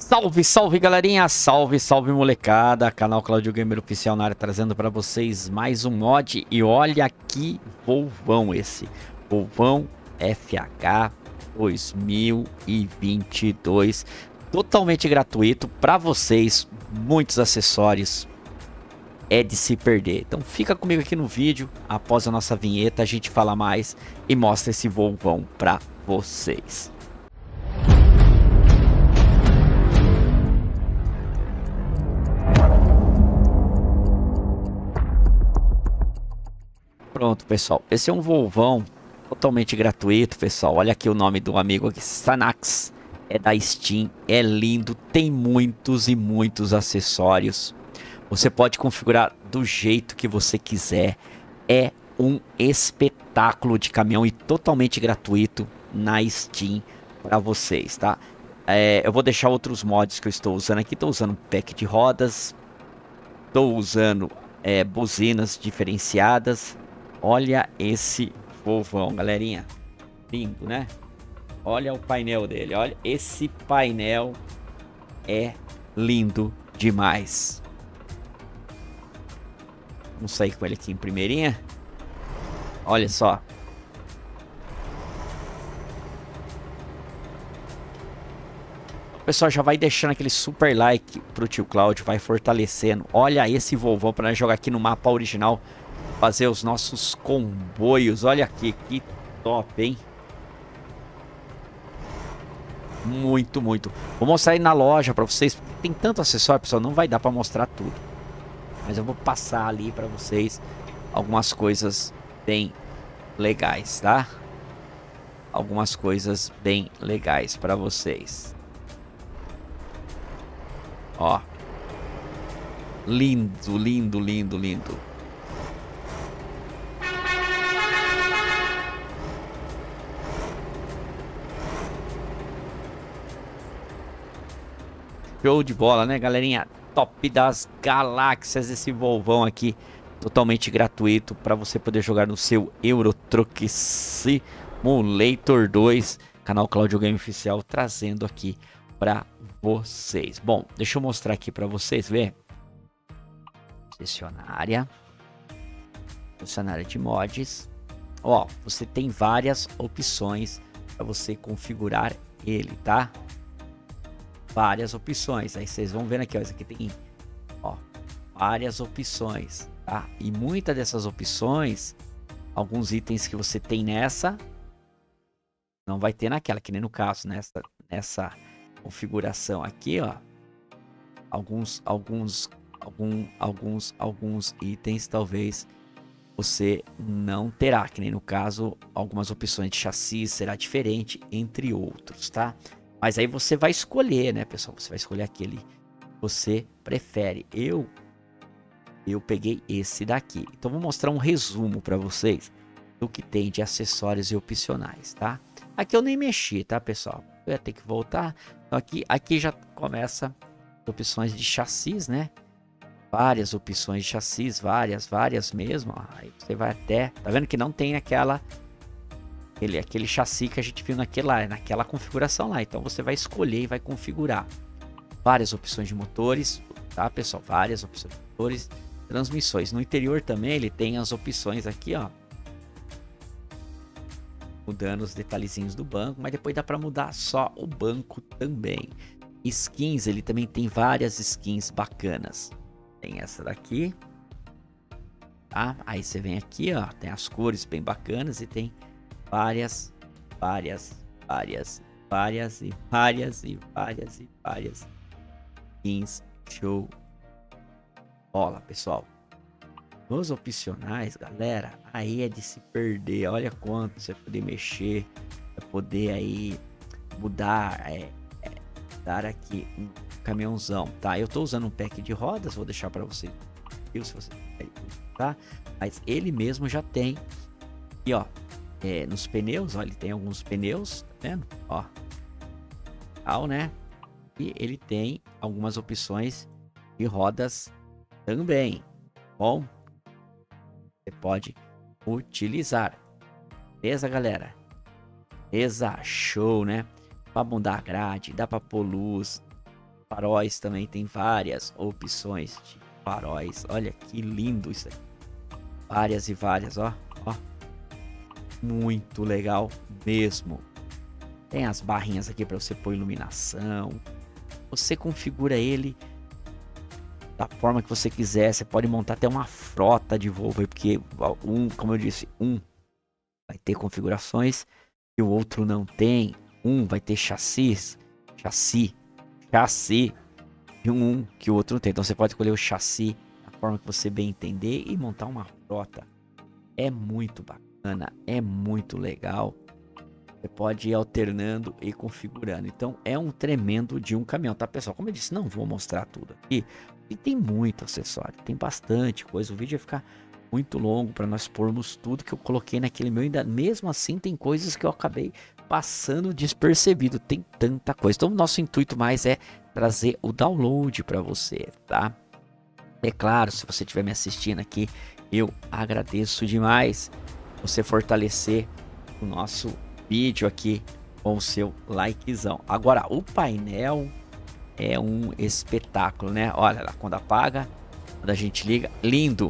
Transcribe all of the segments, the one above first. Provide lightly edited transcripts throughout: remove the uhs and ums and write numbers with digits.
Salve, salve galerinha, salve, salve molecada, canal Claudio Gamer Oficial na área, trazendo para vocês mais um mod. E olha que Volvão esse, Volvão FH 2022, totalmente gratuito para vocês, muitos acessórios, é de se perder. Então fica comigo aqui no vídeo, após a nossa vinheta a gente fala mais e mostra esse Volvão para vocês. Pronto, pessoal, esse é um Volvão totalmente gratuito, pessoal. Olha aqui o nome do amigo aqui, Sanax, é da Steam, é lindo, tem muitos e muitos acessórios. Você pode configurar do jeito que você quiser. É um espetáculo de caminhão e totalmente gratuito na Steam para vocês, tá? Eu vou deixar outros mods que eu estou usando aqui. Estou usando pack de rodas, estou usando buzinas diferenciadas. Olha esse Volvão, galerinha. Lindo, né? Olha o painel dele. Olha, esse painel é lindo demais. Vamos sair com ele aqui em primeirinha. Olha só. O pessoal já vai deixando aquele super like pro tio Cláudio, vai fortalecendo. Olha esse Volvão para nós jogar aqui no mapa original. Fazer os nossos comboios. Olha aqui, que top, hein? Muito, muito. Vou mostrar aí na loja pra vocês. Tem tanto acessório, pessoal, não vai dar pra mostrar tudo. Mas eu vou passar ali pra vocês algumas coisas bem legais, tá? Algumas coisas bem legais pra vocês. Ó. Lindo, lindo, lindo, lindo. Show de bola, né, galerinha? Top das galáxias esse Volvão aqui, totalmente gratuito para você poder jogar no seu Euro Truck Simulator 2. Canal Claudio Game Oficial trazendo aqui para vocês. Bom, deixa eu mostrar aqui para vocês ver. Dicionária de mods. Ó, você tem várias opções para você configurar ele, tá? Várias opções, aí vocês vão vendo aqui, ó, isso aqui tem, ó, várias opções, tá? E muitas dessas opções, alguns itens que você tem nessa, não vai ter naquela, que nem no caso, nessa configuração aqui, ó, alguns itens talvez você não terá, que nem no caso, algumas opções de chassi será diferente, entre outros, tá? Mas aí você vai escolher, né, pessoal? Você vai escolher aquele que você prefere. Eu peguei esse daqui. Então vou mostrar um resumo para vocês do que tem de acessórios e opcionais, tá? Aqui eu nem mexi, tá, pessoal? Eu ia ter que voltar. Então aqui já começa opções de chassis, né? Várias opções de chassis, várias mesmo. Ó. Aí você vai até... Tá vendo que não tem aquele chassi que a gente viu naquela configuração lá. Então você vai escolher e vai configurar. Várias opções de motores, tá, pessoal? Várias opções de motores, transmissões. No interior também ele tem as opções aqui, ó. Mudando os detalhezinhos do banco, mas depois dá para mudar só o banco também. Skins, ele também tem várias skins bacanas. Tem essa daqui, tá? Aí você vem aqui, ó, tem as cores bem bacanas e tem várias skins. Show bola, pessoal. Nos opcionais, galera, aí é de se perder. Olha quanto você poder mexer, vai poder aí mudar, dar aqui um caminhãozão, tá? Eu tô usando um pack de rodas, vou deixar para você, se você quiser, tá? Mas ele mesmo já tem aqui, ó. Nos pneus, ó, ele tem alguns pneus, tá vendo? Ó, tal, né? E ele tem algumas opções de rodas também. Bom, você pode utilizar. Beleza, galera? Beleza, show, né? Pra mudar a grade, dá pra pôr luz, Faróis também tem várias opções de faróis. Olha que lindo isso aqui. Várias e várias, ó. Ó. Muito legal mesmo. Tem as barrinhas aqui para você pôr iluminação. Você configura ele da forma que você quiser. Você pode montar até uma frota de Volvo aí, porque como eu disse, vai ter configurações e o outro não tem. Vai ter chassi e que o outro não tem. Então você pode escolher o chassi da forma que você bem entender e montar uma frota. É muito bacana, é muito legal. Você pode ir alternando e configurando. Então é um tremendo de um caminhão, tá, pessoal? Como eu disse, não vou mostrar tudo aqui. E tem muito acessório, tem bastante coisa. O vídeo vai ficar muito longo para nós pormos tudo que eu coloquei naquele meu. Ainda mesmo assim tem coisas que eu acabei passando despercebido. Tem tanta coisa. Então o nosso intuito mais é trazer o download para você, tá? É claro, se você estiver me assistindo aqui, eu agradeço demais você fortalecer o nosso vídeo aqui com o seu likezão. Agora, o painel é um espetáculo, né? Olha lá, quando apaga, quando a gente liga, lindo.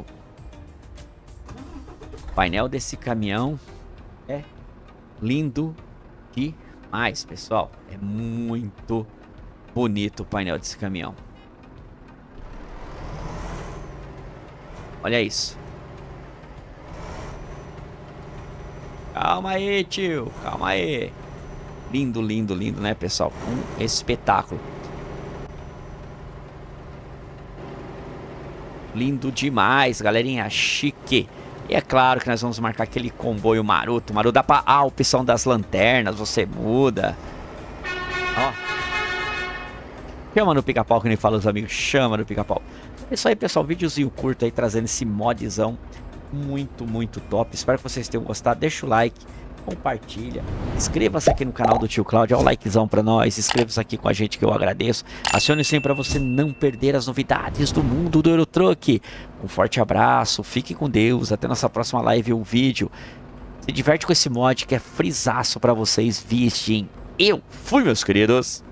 O painel desse caminhão é lindo demais, pessoal. É muito bonito o painel desse caminhão. Olha isso. Calma aí, tio. Calma aí. Lindo, lindo, lindo, né, pessoal? Um espetáculo. Lindo demais, galerinha. Chique. E é claro que nós vamos marcar aquele comboio maroto. Maroto dá pra... a opção das lanternas. Você muda. Ó. Chama no pica-pau, que nem fala os amigos. Chama no pica-pau. É isso aí, pessoal. Videozinho curto aí, trazendo esse modzão muito, muito top. Espero que vocês tenham gostado. Deixa o like, compartilha, inscreva-se aqui no canal do Tio Cláudio, dá um likezão pra nós, inscreva-se aqui com a gente que eu agradeço. Acione o sininho pra você não perder as novidades do mundo do Eurotruck. Um forte abraço, fique com Deus, até nossa próxima live ou vídeo. Se diverte com esse mod que é frisaço pra vocês, vistem. Eu fui, meus queridos.